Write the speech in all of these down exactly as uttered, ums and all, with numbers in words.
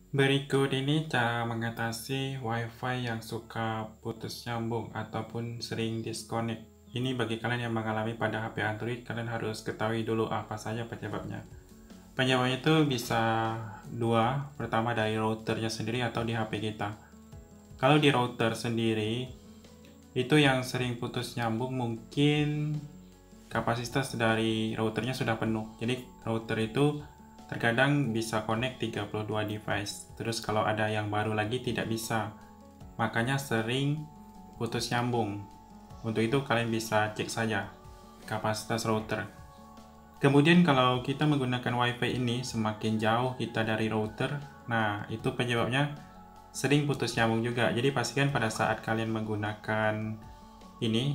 Berikut ini cara mengatasi WiFi yang suka putus nyambung ataupun sering disconnect. Ini bagi kalian yang mengalami pada H P Android, kalian harus ketahui dulu apa saja penyebabnya. Penyebabnya itu bisa dua, pertama dari routernya sendiri atau di H P kita. Kalau di router sendiri, itu yang sering putus nyambung mungkin kapasitas dari routernya sudah penuh. Jadi router itu terkadang bisa connect tiga puluh dua device. Terus kalau ada yang baru lagi tidak bisa. Makanya sering putus nyambung. Untuk itu kalian bisa cek saja kapasitas router. Kemudian kalau kita menggunakan WiFi ini semakin jauh kita dari router, nah itu penyebabnya sering putus nyambung juga. Jadi pastikan pada saat kalian menggunakan ini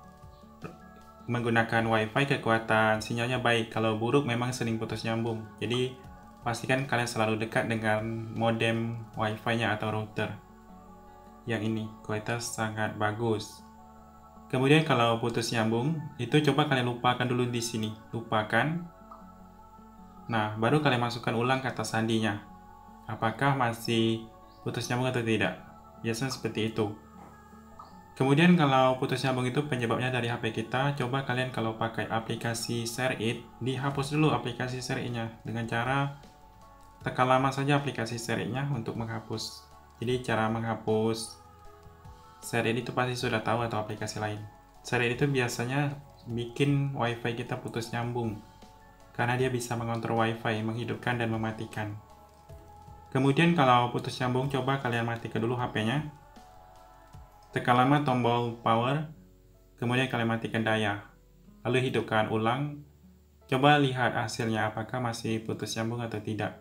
menggunakan WiFi kekuatan sinyalnya baik. Kalau buruk memang sering putus nyambung. Jadi pastikan kalian selalu dekat dengan modem WiFi-nya atau router. Yang ini kualitas sangat bagus. Kemudian kalau putus nyambung, itu coba kalian lupakan dulu di sini. Lupakan. Nah, baru kalian masukkan ulang kata sandinya. Apakah masih putus nyambung atau tidak? Biasanya seperti itu. Kemudian kalau putus nyambung itu penyebabnya dari H P kita, coba kalian kalau pakai aplikasi ShareIt, dihapus dulu aplikasi ShareIt-nya dengan cara tekan lama saja aplikasi ShareIt-nya untuk menghapus. Jadi cara menghapus ShareIt itu pasti sudah tahu atau aplikasi lain. ShareIt itu biasanya bikin WiFi kita putus nyambung karena dia bisa mengontrol WiFi, menghidupkan dan mematikan. Kemudian kalau putus nyambung, coba kalian matikan dulu H P-nya. Tekan lama tombol power, kemudian kalian matikan daya, lalu hidupkan ulang. Coba lihat hasilnya apakah masih putus nyambung atau tidak.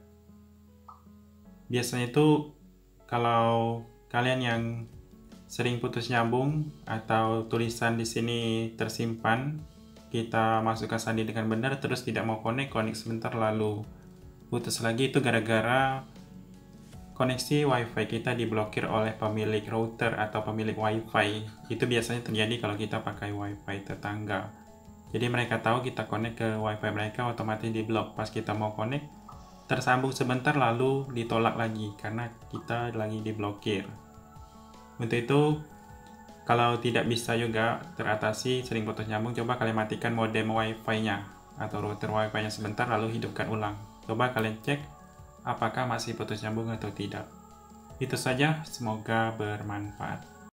Biasanya itu kalau kalian yang sering putus nyambung atau tulisan di sini tersimpan, kita masukkan sandi dengan benar terus tidak mau connect, connect sebentar lalu putus lagi, itu gara-gara koneksi WiFi kita diblokir oleh pemilik router atau pemilik WiFi. Itu biasanya terjadi kalau kita pakai WiFi tetangga. Jadi mereka tahu kita connect ke WiFi mereka, otomatis diblok. Pas kita mau connect, tersambung sebentar lalu ditolak lagi karena kita lagi diblokir. Untuk itu, kalau tidak bisa juga teratasi sering putus nyambung, coba kalian matikan modem WiFi-nya atau router WiFi-nya sebentar lalu hidupkan ulang. Coba kalian cek apakah masih putus nyambung atau tidak. Itu saja, semoga bermanfaat.